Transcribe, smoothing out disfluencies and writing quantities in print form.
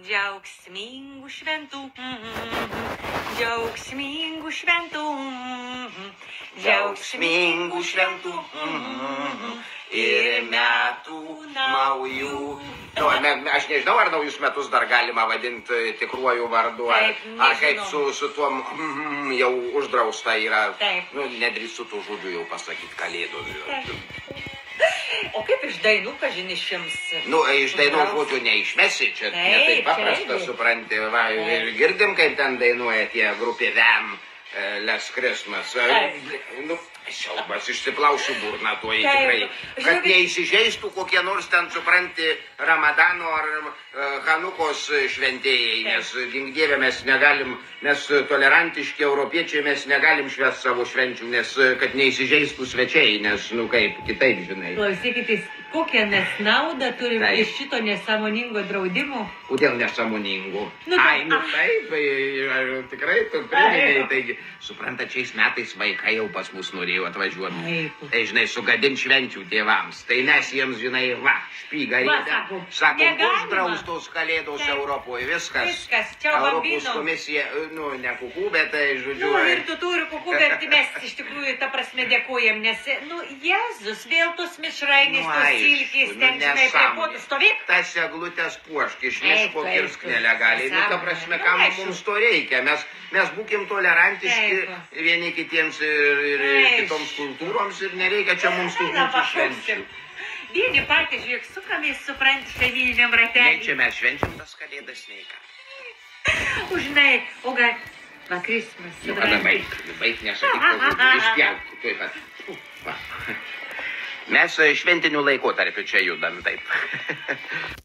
Džiaugsmingų šventų, džiaugsmingų šventų, Džiaugsmingų šventų ir metų naujų. Nu, aš nežinau, ar naujus metus dar galima vadinti tikruoju vardu, ar kaip su tuo jau uždrausta yra. Nu, nedrįstu tų žodžių jau pasakyti kalėdų. O kaip iš dainų, kažin išims? Nu, iš dainų žodžių neišmesi, čia ne taip paprasta, supranti. Va, ir girdim, kaip ten dainuoja tie grupė Them, Last Christmas. Nu, siaubas, išsiplausiu burną tuo tikrai. Kad neįsižeistų kokie nors ten, supranti, Ramadano ar Hanukos šventėjai, nes, gink Dieve, mes negalim, mes tolerantiški europiečiai, mes negalim švęsti savo švenčių, nes, kad neįsižeistų svečiai, nes, nu kaip, kitaip, žinai. Klausykitės, kokią mes naudą turim iš šito nesąmoningo draudimo? Kodėl nesąmoningų? Ai, nu taip, tikrai, tu priminėjai, taigi, suprantat, šiais metais vaikai jau pas mus norėjo atvažiuoti. Tai, žinai, sugadint švenčių tėvams. Tai mes jiems, žinai, va, špygą rėdė. Sako, uždraustos kalėdos Europoje, viskas. Čia Europos komisija, nu, ne kukų, bet, žodžiu. Nu, ir tu turi kukų, bet mes iš tikrųjų, ta prasme, dėkojam, nes, nu, Jėzus, vėl tos mišrainės, tos silkės, ten, žinai, prie potų stovėk. Tas eglutės puošk, iš miško kirsk nelegaliai. Nu, ta prasme, kam mums to reikia? Mes būkim tolerantiški vieni kitiems ir kitoms kultūroms ir nereikia čia mums tų mūsų švenčių. Vieni patys, žiūrėk, sukamės, supranti, šeimyniniam ratelį. Nei čia mes švenčiam tas kalėdas, nei ką. Žinai, o gal, va, Krismas. Nu, kada baig, nesakyk, išpjauk, tuoj pat. Mes šventiniu laikotarpiu čia judam, taip.